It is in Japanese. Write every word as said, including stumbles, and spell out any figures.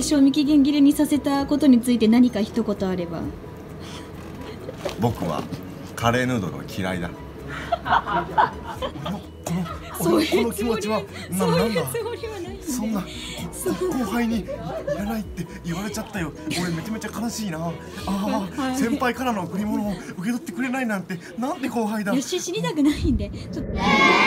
賞味期限切れにさせたことについて何か一言あれば。 僕はカレーヌードルは嫌いだ。このそういうこの気持ちはなそうなんだ。 いうつもりはないんで。 そんな後輩にやらないって言われちゃったよ。俺めちゃめちゃ悲しいな。ああ、 はい先輩からの贈り物を受け取ってくれないなんて、なんて後輩だ。 よし、知りたくないんでちょっと。